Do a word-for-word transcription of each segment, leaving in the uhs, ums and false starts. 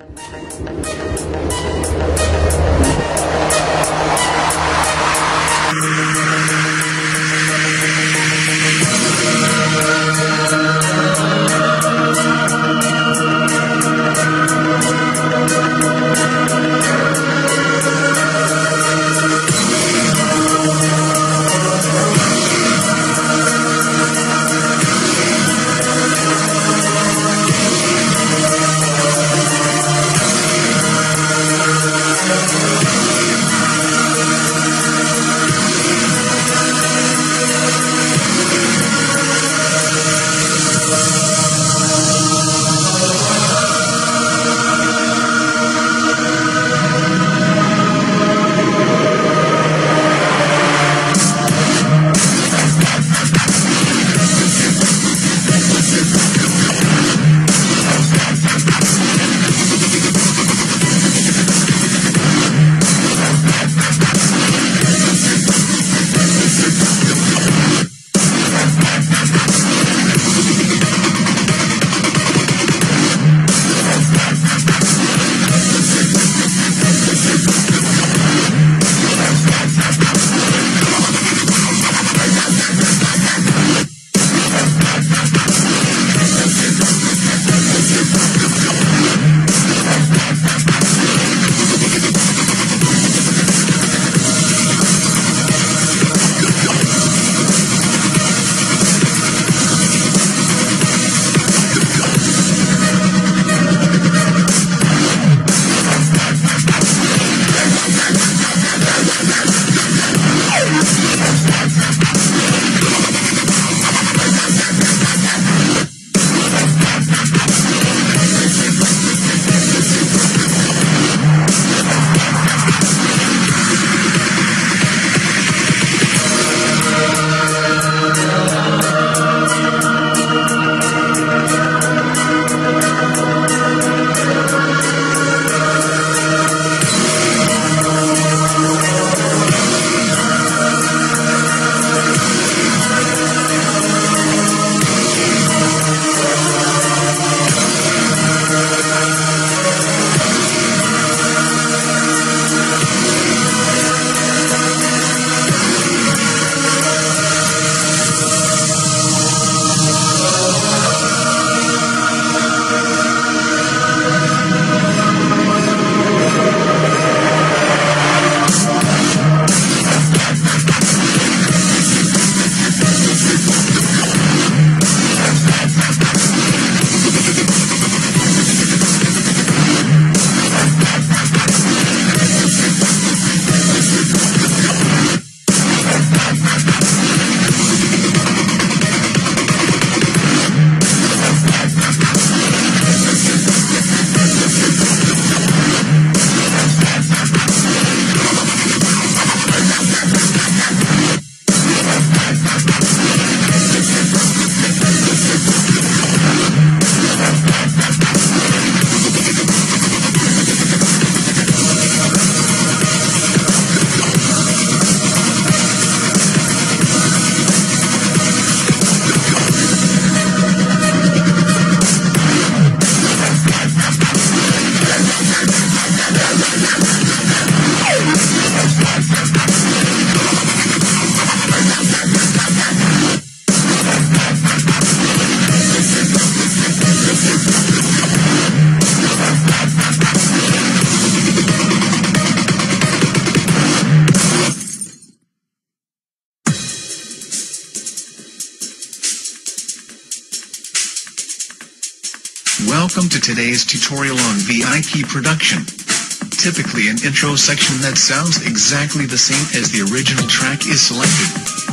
Welcome to today's tutorial on V I P production. Typically an intro section that sounds exactly the same as the original track is selected.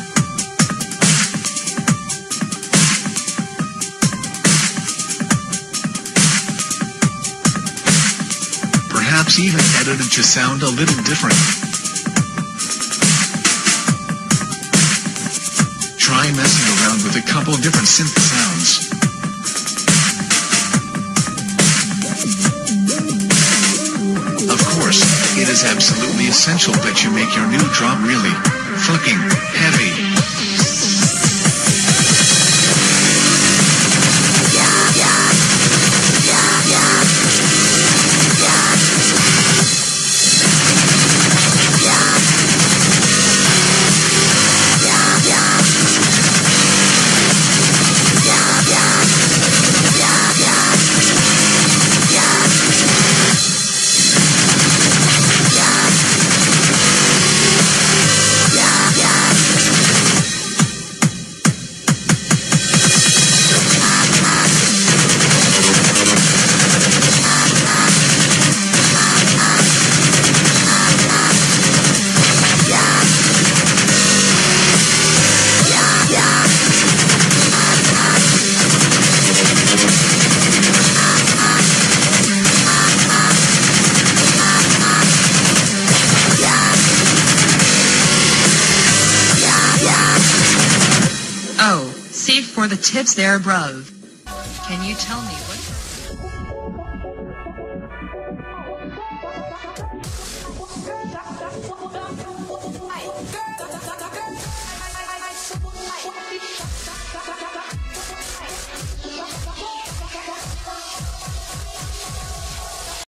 Perhaps even edited to sound a little different. Try messing around with a couple different synth sounds. Of course, it is absolutely essential that you make your new drop really fucking heavy. Yeah, yeah, yeah, yeah. for the tips thereabove. Can you tell me what...